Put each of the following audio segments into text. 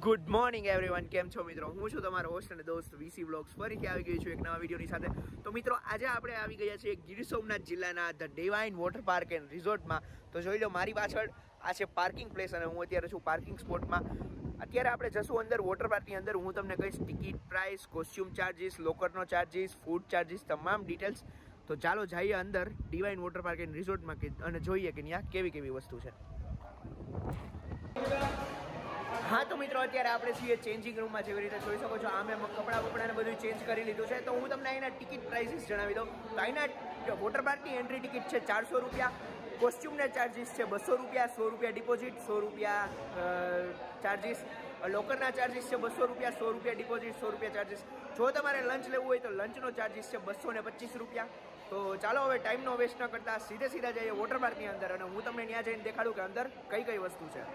Good morning everyone, કેમ છો મિત્રો? હું છું તમારો હોસ્ટ અને દોસ્ત વીસી વ્લોગ્સ ફરીથી આવી ગઈ છું એક નવા વિડીયોની સાથે. તો મિત્રો આજે આપણે આવી ગયા છીએ ગીર સોમનાથ જિલ્લાના the divine water park and રિઝોર્ટમાં. તો જોઈ લો મારી પાછળ આ છે પાર્કિંગ પ્લેસ અને હું અત્યારે છું પાર્કિંગ સ્પોટમાં. અત્યારે આપણે જશું અંદર વોટર પાર્કની અંદર. હું તમને કહીશ ટિકિટ પ્રાઇસ, કોસ્ચ્યુમ ચાર્જીસ, લોકરનો ચાર્જીસ, ફૂડ ચાર્જીસ, તમામ ડિટેલ્સ. તો ચાલો જઈએ અંદર ડિવાઇન વોટર પાર્ક એન્ડ રિઝોર્ટમાં અને જોઈએ કે ત્યાં કેવી કેવી વસ્તુ છે. હા તો મિત્રો અત્યારે આપણે છીએ ચેન્જિંગ રૂમમાં. જેવી રીતે જોઈ શકો છો આમે કપડાં બધું ચેન્જ કરી લીધું છે. તો હું તમને અહીંના ટિકિટ પ્રાઇસીસ જણાવી દઉં. તો અહીંના વોટર પાર્કની એન્ટ્રી ટિકિટ છે 400 રૂપિયા. કોસ્ચ્યુમના ચાર્જીસ છે 200 રૂપિયા, 100 રૂપિયા ડિપોઝિટ, 100 રૂપિયા ચાર્જીસ. લોકરના ચાર્જીસ છે 200 રૂપિયા, 100 રૂપિયા ડિપોઝિટ, 100 રૂપિયા ચાર્જીસ. જો તમારે લંચ લેવું હોય તો લંચનો ચાર્જીસ છે 225 રૂપિયા. તો ચાલો હવે ટાઈમનો વેસ્ટ ન કરતા સીધા જઈએ વોટર પાર્કની અંદર અને હું તમને ત્યાં જઈને દેખાડું કે અંદર કઈ કઈ વસ્તુ છે.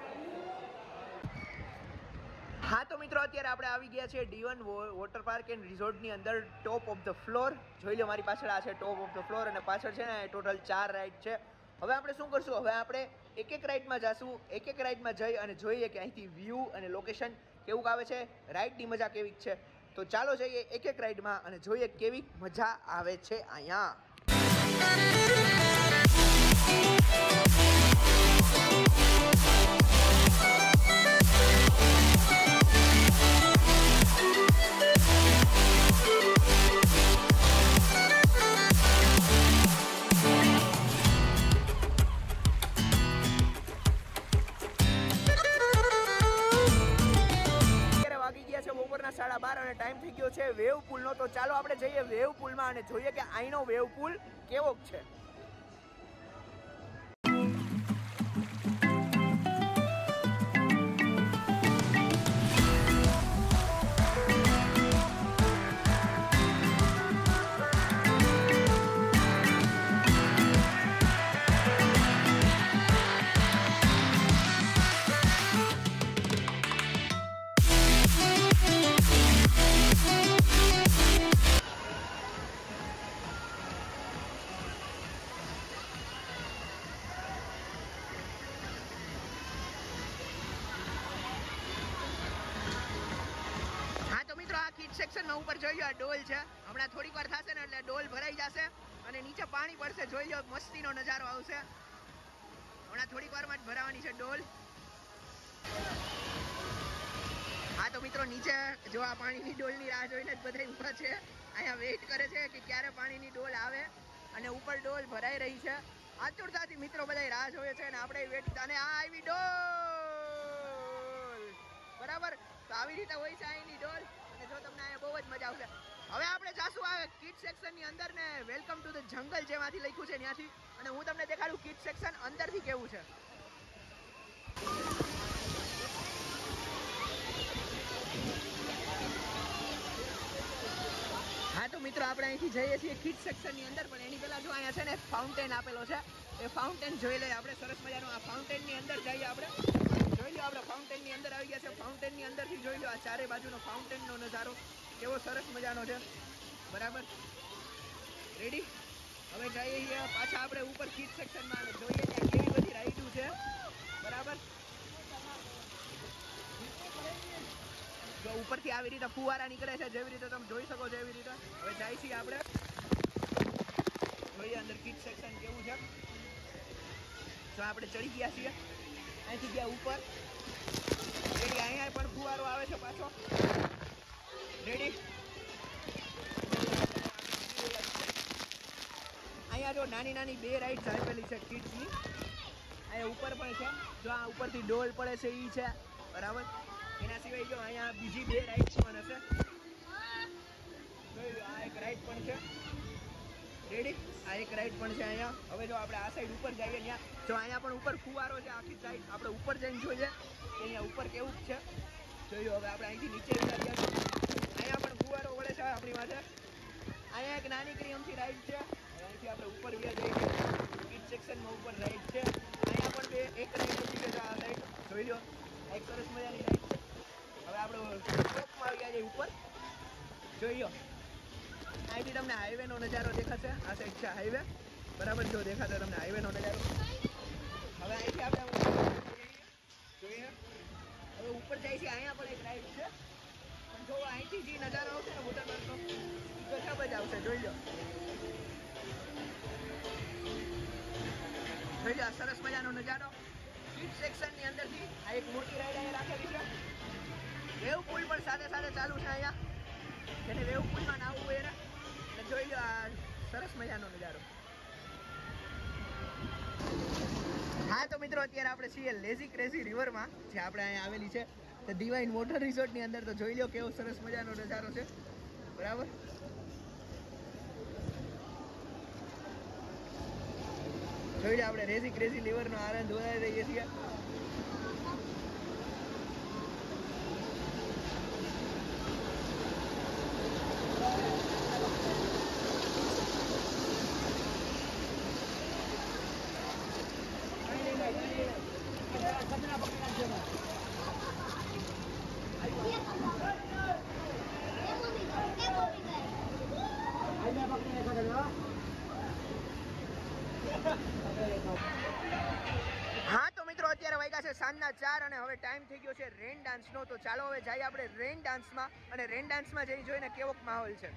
હા તો મિત્રો અત્યારે આપણે આવી ગયા છે ડિવાઇન વોટર પાર્ક એન્ડ રિઝોર્ટની અંદર ટોપ ઓફ ધ ફ્લોર. જોઈ લો મારી પાછળ આ છે ટોપ ઓફ ધ ફ્લોર અને પાછળ છે ને ટોટલ 4 રાઇડ છે. હવે આપણે શું કરશું, હવે આપણે એક રાઇડમાં જઈશું. એક રાઇડમાં જઈ અને જોઈએ કે અહીંથી વ્યૂ અને લોકેશન કેવું આવે છે, રાઇડની મજા કેવી છે. તો ચાલો જઈએ એક રાઇડમાં અને જોઈએ કેવી મજા આવે છે અહીંયા. બપોરના 12:30 અને ટાઈમ થઈ ગયો છે વેવ પુલનો. તો ચાલો આપણે જઈએ વેવ પુલમાં અને જોઈએ કે અહીંનો વેવ પુલ કેવો છે. સેક્શનમાં ઉપર જોઈ લો આ ડોલ છે. હમણાં થોડીક વાર થશે ને એટલે ડોલ ભરાઈ જશે અને નીચે પાણી પડશે. જોઈ લો મસ્તીનો નજારો આવશે. હમણાં થોડીક વારમાં જ ભરાવાની છે ડોલ. હા તો મિત્રો નીચે જો આ પાણીની ડોલની રાહ જોઈને જ બધા ઊભા છે. અહીંયા વેઇટ કરે છે કે ક્યારે પાણીની ડોલ આવે અને ઉપર ડોલ ભરાઈ રહી છે. આતુરતાથી મિત્રો બધા રાહ જોવે છે અને આપણે વેટ. અને આ આવી ડોલ બરાબર. તો આવી રીતે હોય છે અહીંની ડોલ. જો તમને અહીંયા બહુ જ મજા આવશે. હવે આપણે જાશું આ કિડ સેક્શનની અંદર ને વેલકમ ટુ ધ જંગલ જેમાંથી લખ્યું છે ત્યાંથી અને હું તમને દેખાડું કિડ સેક્શન અંદરથી કેવું છે. હા તો મિત્રો આપણે અહીંથી જઈએ છીએ કિડ સેક્શનની અંદર, પણ એની પહેલા જો અહીંયા છે ને ફાઉન્ટેન આપેલો છે. એ ફાઉન્ટેન જોઈ લઈએ આપણે. સરસ મજાનો આ ફાઉન્ટેનની અંદર જઈએ આપણે. જોઈ લો આપણે ફાઉન્ટેનની અંદર આવી ગયા છે. ફાઉન્ટેનની અંદરથી જોઈ લો આ ચારે બાજુનો ફાઉન્ટેનનો નજારો કેવો સરસ મજાનો છે. બરાબર, રેડી. હવે જઈએ પાછા આપણે ઉપર કિડ સેક્શનમાં અને જોઈએ ત્યાં કેવી બધી રાઈડો છે. બરાબર, જો ઉપરથી આવી રીતે ફુવારા નીકળે છે જેવી રીતે તમે જોઈ શકો છો એવી રીતે. હવે જાય છીએ આપણે જોઈએ અંદર કિડ સેક્શન કેવું છે. તો આપણે ચડી ગયા છીએ અહીંથી ગયા ઉપર. રેડી, અહીંયા પણ ફુવારો આવે છે પાછો. રેડી, અહીંયા જો નાની 2 રાઈડ્સ આપેલી છે કિડ્સની. અહીંયા ઉપર પણ છે. જો આ ઉપરથી ડોલ પડે છે એ છે. બરાબર, એના સિવાય જો અહીંયા બીજી 2 રાઈડ્સ પણ હશે. જોઈ લો આ એક રાઈડ પણ છે. રેડી, આ એક રાઈડ પણ છે અહીંયા. હવે જો આપણે આ સાઈડ ઉપર જઈએ ત્યાં જો અહીંયા પણ ઉપર ફુવારો છે આખી સાઈડ. આપણે ઉપર જઈને જોઈએ કે અહીંયા ઉપર કેવું છે. જોઈ લો હવે આપણે અહીંથી નીચે ઉતાર્યા છીએ. અહીંયા પણ ફુવારો વળે છે આપણી પાસે. અહીંયા એક નાની ક્રીમથી રાઈડ છે. અહીંથી આપણે ઉપર ગયા જઈએ કિડ સેક્શનમાં ઉપર રાઈડ છે. અહીંયા પણ એક રાઈડ હતી છે આ સાઈડ. જોઈ લો એક સરસ મજાની રાઈડ છે. હવે આપણે ટોપમાં આવી ગયા ઉપર. જોઈ લો અહીંથી તમને હાઈવેનો નજારો દેખાશે. આ સાઈડ છે હાઈવે. બરાબર, જો દેખાતો તમને હાઈવેનો નજારો. હવે અહીંથી આપણે જોઈએ હવે ઉપર જાય છે અહીંયા પણ એક રાઈડ છે પણ જો અહીંથી જે નજારો આવશે ને વોટર પાર્કનો ગજબ જ આવશે જોઈ લો સરસ મજાનો નજારો કિડ સેક્શન ની અંદરથી આ એક મોટી રાઈડ અહીંયા રાખેલી છે વેવ પુલ પણ સાથે સાથે ચાલુ છે અહીંયા જેને વેવ પુલમાં નાવું હોય એને એટલે જોઈ લો આ સરસ મજાનો નજારો હા તો મિત્રો અત્યારે આપણે છીએ લેઝી ક્રેઝી રિવરમાં જે આપણે અહીંયા આવેલી છે તો ડિવાઇન વોટર રિસોર્ટની અંદર તો જોઈ લો કેવો સરસ મજાનો નજારો છે બરાબર જોઈ લો આપણે રેઝી ક્રેઝી લિવરનો આનંદ વધારી રહીએ છીએ હા તો મિત્રો અત્યારે વાગ્યા છે સાંજના 4 અને હવે ટાઈમ થઈ ગયો છે રેન ડાન્સનો તો ચાલો હવે જઈએ આપણે રેન ડાન્સમાં અને રેન ડાન્સમાં જઈ જોઈને કેવો માહોલ છે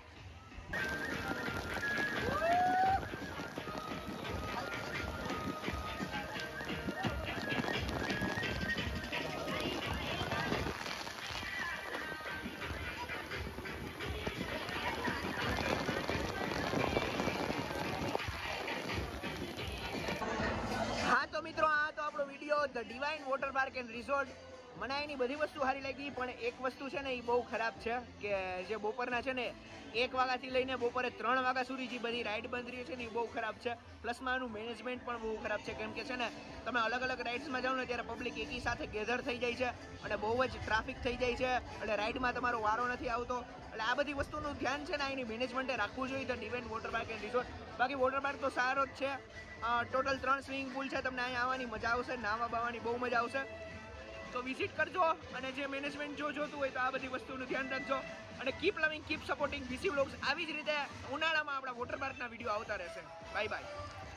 મિત્રો આ તો આપણો video the divine water park and resort મને એની બધી વસ્તુ સારી લાગી પણ એક વસ્તુ છે ને એ બહુ ખરાબ છે કે જે બપોરના છે ને 1 વાગ્યાથી લઈને બપોરે 3 વાગ્યા સુધી જે બધી રાઇડ બંધ રહી છે ને એ બહુ ખરાબ છે પ્લસમાં એનું મેનેજમેન્ટ પણ બહુ ખરાબ છે કેમ કે છે ને તમે અલગ અલગ રાઇડ્સમાં જાઓ ને ત્યારે પબ્લિક એકી સાથે ગેધર થઈ જાય છે અને બહુ જ ટ્રાફિક થઈ જાય છે એટલે રાઇડમાં તમારો વારો નથી આવતો એટલે આ બધી વસ્તુનું ધ્યાન છે ને એની મેનેજમેન્ટે રાખવું જોઈએ the divine water park and resort બાકી વોટર પાર્ક તો સારો જ છે ટોટલ 3 સ્વિમિંગ પુલ છે તમને અહીંયા આવવાની મજા આવશે નાવા બાવાની બહુ મજા આવશે તો વિઝિટ કરજો અને જે મેનેજમેન્ટ જો જોતું હોય તો આ બધી વસ્તુનું ધ્યાન રાખજો અને કીપ લવિંગ કીપ સપોર્ટિંગ બીસી વ્લોગ્સ આવી જ રીતે ઉનાળામાં આપણા વોટર પાર્કના વિડીયો આવતા રહેશે બાય બાય